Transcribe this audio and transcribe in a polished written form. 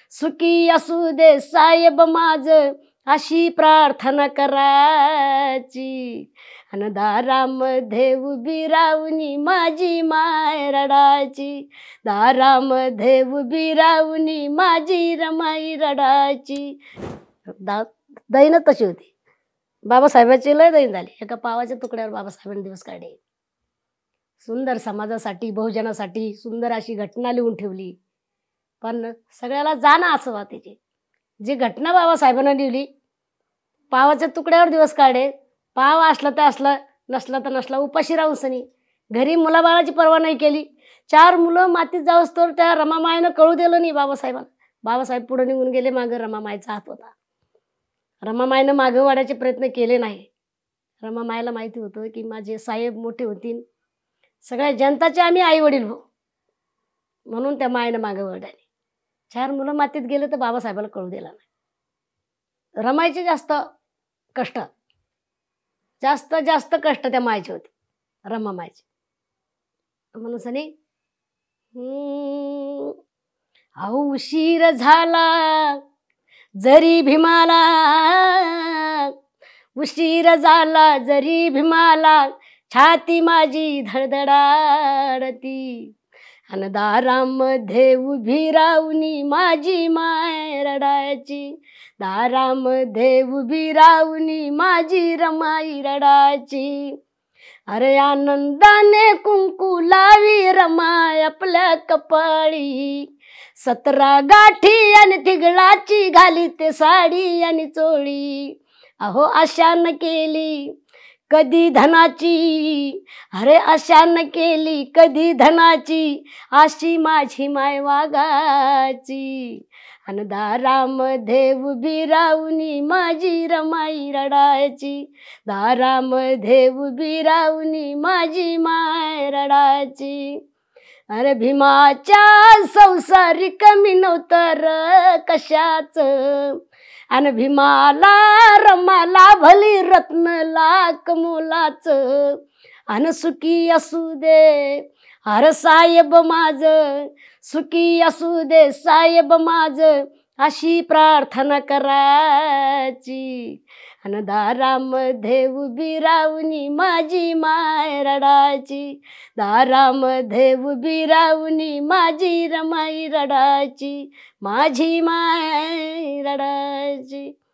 सुखी असू दे साहेब माझ अशी प्रार्थना करायची. अन दारामध्ये उभी राहुनी माझी माय रडायची. दारामध्ये उभी राहुनी माझी रमाई रडायची. दैन तशी होती. बाबासाहेबांची लय दैन झाली. एका पावाच्या तुकड्यावर बाबासाहेबांनी दिवस काढले. सुंदर समाजासाठी बहुजनासाठी सुंदर अशी घटना लिहून ठेवली. पण सगळ्याला जाणं असं त्याची जी घटना बाबासाहेबांनी लिहिली. पावाच्या तुकड्यावर दिवस काढे. पाव असला तर असला नसला तर नसला उपाशी राहून सनी घरी मुलाबाळाची पर्वा नाही केली. 4 मुलं मातीत जाऊस तर त्या रमामाईनं कळू दिलं नाही बाबासाहेबांना. बाबासाहेब पुढे निघून गेले. मागं रमामाईचा हात होता. रमामाईनं मागं वाढायचे प्रयत्न केले नाही. रमामाईला माहिती होतं की माझे साहेब मोठे होतील, सगळ्या जनताचे आम्ही आई वडील हो, म्हणून त्या माईनं मागं वळाली. 4 मुलं मातीत गेले तर बाबासाहेबाला कळू दिला नाही. रमाईचे जास्त कष्ट जास्त कष्ट त्या मायचे होते. रमामाईचे म्हणून सनी अहो उशीर झाला जरी भीमाला, उशीर झाला जरी भीमाला, छाती माझी धडधडाडती. अन दारामध्ये उभी राहुनी माझी माय रडायची. दारामध्ये उभी राहुनी माझी रमाई रडायची. अरे आनंदाने कुंकू लावी रमाय आपल्या कपाळी. 17 गाठी आणि तिघळाची घाली ते साडी आणि चोळी. अहो आशा न केली कधी धनाची, अरे आशा न केली कधी धनाची, अशी माझी माय वागाची. अन दारामध्ये उभी राहुनी माझी रमाई रडायची. दारामध्ये उभी राहुनी माझी माय रडायची. अरे भीमाच्या संसारी कमी नव्हतं कशाच, अन भीमाला रमाला भली रत्न लाख मोलाच. अन सुखी असू दे अरे साहेब माझ, सुखी असू दे साहेब माझ अशी प्रार्थना करायची. अन दारामध्ये उभी राहुनी माझी माय रडायची. दारामध्ये उभी राहुनी माझी रमाई रडायची. माझी माय रडायची.